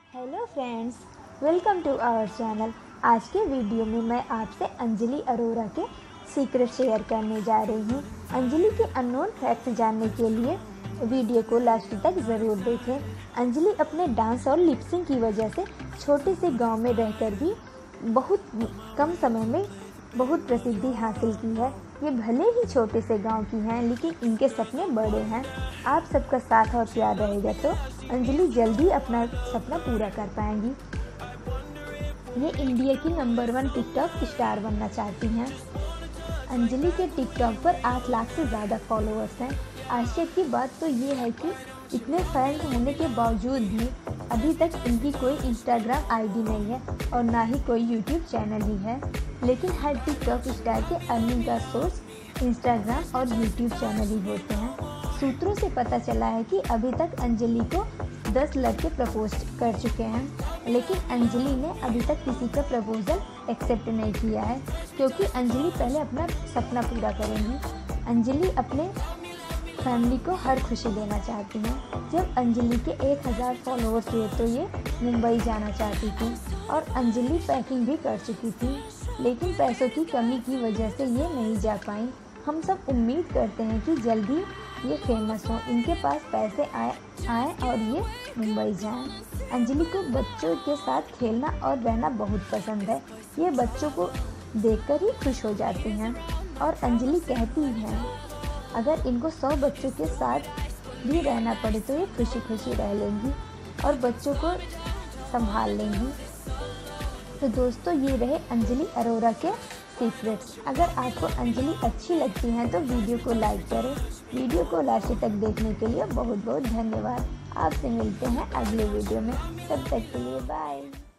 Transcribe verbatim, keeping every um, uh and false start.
Hello friends, welcome to our channel. आज के video में मैं आपसे अंजलि अरोरा के सीक्रेट शेयर करने जा रही हूँ। अंजलि के अननोन फैक्ट्स जानने के लिए वीडियो को लास्ट तक ज़रूर देखें। अंजलि अपने डांस और लिपसिंग की वजह से छोटे से गांव में रहकर भी बहुत कम समय में बहुत प्रसिद्धि हासिल की है। ये भले ही छोटे से गांव की हैं, लेकिन इनके सपने बड़े हैं। आप सबका साथ और प्यार रहेगा तो अंजलि जल्दी अपना सपना पूरा कर पाएंगी। ये इंडिया की नंबर वन टिकटॉक स्टार बनना चाहती हैं। अंजलि के टिकटॉक पर आठ लाख से ज़्यादा फॉलोअर्स हैं। आश्चर्य की बात तो ये है कि इतने फैंस होने के बावजूद भी अभी तक इनकी कोई इंस्टाग्राम आईडी नहीं है और ना ही कोई यूट्यूब चैनल ही है। लेकिन हर टिकटॉक स्टार के अर्निंग का सोर्स इंस्टाग्राम और यूट्यूब चैनल ही होते हैं। सूत्रों से पता चला है कि अभी तक अंजलि को दस लड़के प्रपोज कर चुके हैं, लेकिन अंजलि ने अभी तक किसी का प्रपोजल एक्सेप्ट नहीं किया है, क्योंकि अंजलि पहले अपना सपना पूरा करेंगी। अंजलि अपने फैमिली को हर खुशी देना चाहती हैं। जब अंजलि के एक हज़ार फॉलोअर्स हुए तो ये मुंबई जाना चाहती थी और अंजलि पैकिंग भी कर चुकी थी, लेकिन पैसों की कमी की वजह से ये नहीं जा पाई। हम सब उम्मीद करते हैं कि जल्दी ये फेमस हो, इनके पास पैसे आए आए और ये मुंबई जाएं। अंजलि को बच्चों के साथ खेलना और रहना बहुत पसंद है। ये बच्चों को देखकर ही खुश हो जाती हैं और अंजलि कहती है अगर इनको सौ बच्चों के साथ भी रहना पड़े तो ये खुशी खुशी रह लेंगी और बच्चों को संभाल लेंगी। तो दोस्तों, ये रहे अंजलि अरोरा के सीक्रेट्स। अगर आपको अंजलि अच्छी लगती हैं तो वीडियो को लाइक करें। वीडियो को लास्ट तक देखने के लिए बहुत बहुत धन्यवाद। आपसे मिलते हैं अगले वीडियो में, तब तक के लिए बाय।